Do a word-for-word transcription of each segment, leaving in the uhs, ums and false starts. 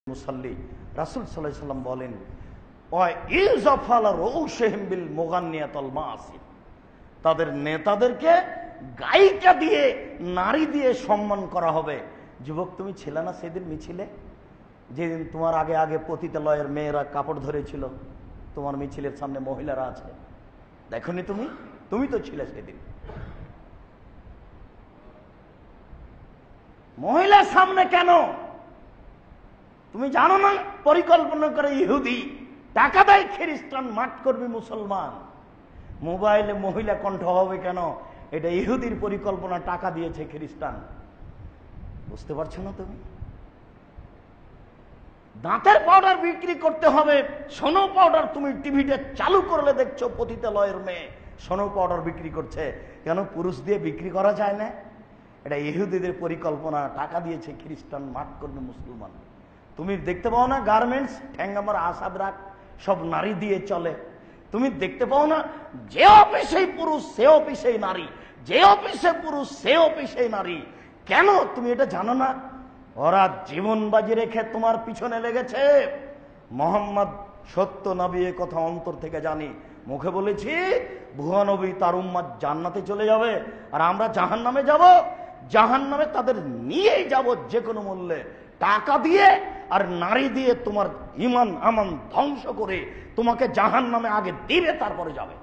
মুসাল্লি রাসূল সাল্লাল্লাহু আলাইহি সাল্লাম বলেন ওয়া ইযফাল রউশহিম বিল মুগান্নিয়াতুল মাসিদ, তাদের নেতাদেরকে গায়িকা দিয়ে নারী দিয়ে সম্মান করা হবে। যুবক, তুমি ছিলে না সেদিন মিছিলে, যেদিন তোমার আগে আগে পতিতালয়ের মেয়েরা কাপড় ধরেছিল, তোমার মিছিলের সামনে মহিলারা আছে, দেখোনি তুমি? তুমি তো ছিলে সেদিন। মহিলার সামনে কেন? তুমি জানো না পরিকল্পনা করে ইহুদি, টাকা দেয় খ্রিস্টান, মাঠ করবি মুসলমান। মোবাইলে মহিলা কণ্ঠ হবে কেন? এটা ইহুদির পরিকল্পনা, টাকা দিয়েছে খ্রিস্টান। বুঝতে পারছো না তুমি? দাঁতের পাউডার বিক্রি করতে হবে, সোনো পাউডার তুমি টিভিতে চালু করলে দেখছো পতিতালয়ের মেয়ে সোনো পাউডার বিক্রি করছে। কেন? পুরুষ দিয়ে বিক্রি করা যায় না? এটা ইহুদিদের পরিকল্পনা, টাকা দিয়েছে খ্রিস্টান, মাঠ করবে মুসলমান। তুমি দেখতে পাও না গার্মেন্টস, ঠ্যাঙ্গামার আসাদ রাখ সব নারী দিয়ে চলে। তুমি দেখতে পাও না যে অফিসেই পুরুষ সে অফিসেই নারী, যে অফিসে পুরুষ সে অফিসেই নারী। কেন? তুমি এটা জানো না? ওরা জীবন বাজি রেখে তোমার পিছনে লেগেছে। মোহাম্মদ সত্য নবী, এ কথা অন্তর থেকে জানি, মুখে বলেছি ভুয়া নবী তার উম্মত জান্নাতে চলে যাবে আর আমরা জাহান্নামে যাব। জাহান্নামে তাদের নিয়েই যাব যে কোনো মূল্যে, টাকা দিয়ে আর নারী দিয়ে তোমার ইমান আমান ধ্বংস করে তোমাকে জাহান্নামে আগে দিবে, তারপরে যাবে।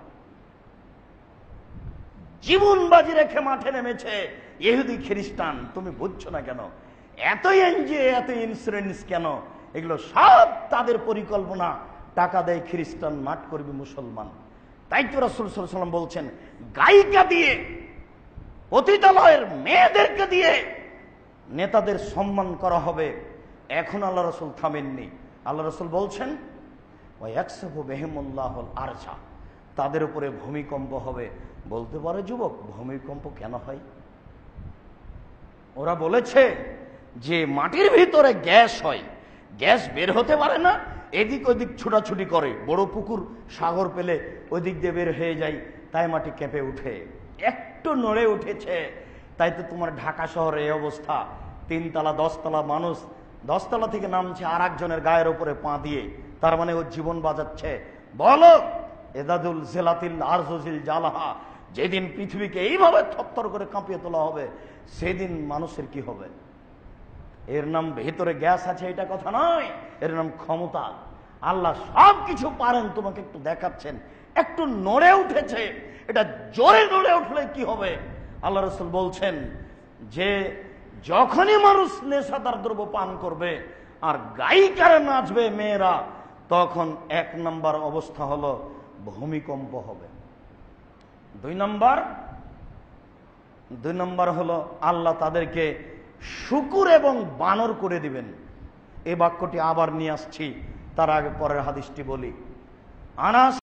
জীবন বাজি রেখে মাঠে নেমেছে ইহুদি খ্রিস্টান। তুমি বুঝছো না কেন? এত এনজিও, এত ইন্স্যুরেন্স কেন? এগুলো সব তাদের পরিকল্পনা, টাকা দেয় খ্রিস্টান, মাঠ করবি মুসলমান। তাই তো রাসূল সাল্লাল্লাহু আলাইহি ওয়াসাল্লাম বলছেন গায়িকা দিয়ে, পতিতালয়ের মেয়েদেরকে দিয়ে নেতাদের সম্মান করা হবে। এখন আল্লাহ রাসূল থামেননি। আল্লাহ রাসূল বলছেন ওয়া ইয়াকসিফু বিহিমুল্লাহুল আরজা, তাদের উপরে ভূমিকম্প হবে। বলতে পারে যুবক, ভূমিকম্প কেন হয়? ওরা বলেছে যে মাটির ভিতরে গ্যাস হয়, গ্যাস বের হতে পারে না, এদিক ওদিক ছুটাছুটি করে, বড় পুকুর সাগর পেলে ওই দিক দিয়ে বের হয়ে যায়, তাই মাটি কেঁপে উঠে। একটু নড়ে উঠেছে, তাই তো তোমার ঢাকা শহরে এই অবস্থা। তিনতলা দশতলা মানুষ দশতলা থেকে নামছে আর একজনের গায়ের উপরে পা দিয়ে, তার মানে ও জীবন বাঁচাচ্ছে। বলো এদাদুল জেলাতিল আরজুজিল জালাহা, যেদিন পৃথিবীকে এইভাবে থরথর করে কাঁপিয়ে তোলা হবে, সেদিন মানুষের কি হবে? এর নাম ভেতরে গ্যাস আছে এটা কথা নয়, এর নাম ক্ষমতা। আল্লাহ সব কিছু পারেন, তোমাকে একটু দেখাচ্ছেন। একটু নড়ে উঠেছে, এটা জোরে নড়ে উঠলে কি হবে? আল্লাহ রাসূল বলছেন যে যখনই মানুষ নেশাদার দ্রব্য পান করবে আর গায়িকারা নাচবে মেয়েরা, তখন এক নম্বর অবস্থা হলো ভূমিকম্প হবে। দুই নম্বর দুই নম্বর হলো আল্লাহ তাদেরকে শুকুর এবং বানর করে দিবেন। এই বাক্যটি আবার নিয়ে আসছি, তার আগে পরের হাদিসটি বলি। আনাস